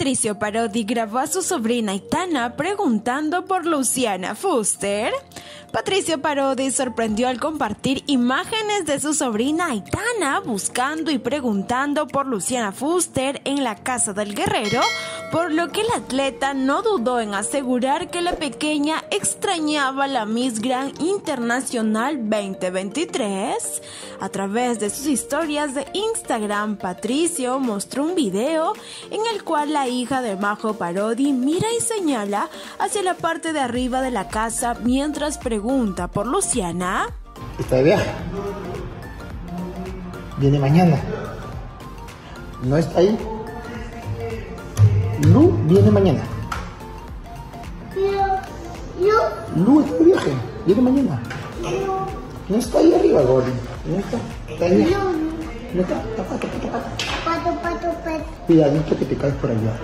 Patricio Parodi grabó a su sobrina Aitana preguntando por Luciana Fuster. Patricio Parodi sorprendió al compartir imágenes de su sobrina Aitana buscando y preguntando por Luciana Fuster en la casa del guerrero, por lo que el atleta no dudó en asegurar que la pequeña extrañaba la Miss Grand Internacional 2023. A través de sus historias de Instagram, Patricio mostró un video en el cual la hija de Majo Parodi mira y señala hacia la parte de arriba de la casa mientras pregunta por Luciana. Está de viaje. Viene mañana. No está ahí. Lu viene mañana. Lu está de viaje. Viene mañana. No está ahí arriba, Gordy. No está. Está ahí. No está. Pato. Cuidadito que te caes por allá.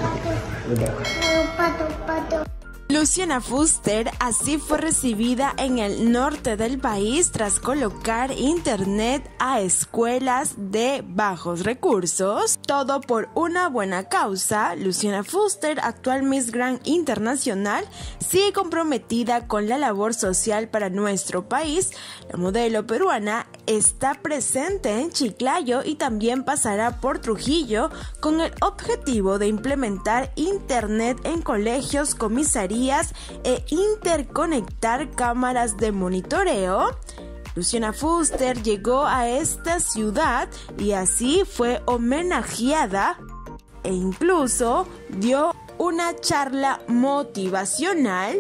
Pato. Luciana Fuster así fue recibida en el norte del país tras colocar internet a escuelas de bajos recursos. Todo por una buena causa. Luciana Fuster, actual Miss Grand Internacional, sigue comprometida con la labor social para nuestro país. La modelo peruana está presente en Chiclayo y también pasará por Trujillo con el objetivo de implementar internet en colegios, comisarías e interconectar cámaras de monitoreo. Luciana Fuster llegó a esta ciudad y así fue homenajeada e incluso dio una charla motivacional.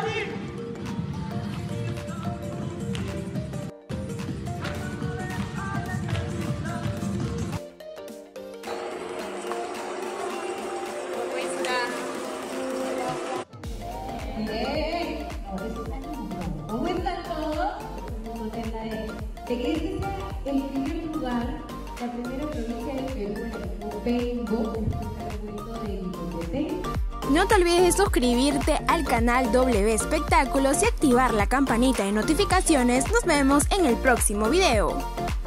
¿Cómo están todos? ¿Te crees que sea el primer lugar, la primera provincia del Perú en el que vengo de No te olvides de suscribirte al canal W Espectáculos y activar la campanita de notificaciones. Nos vemos en el próximo video.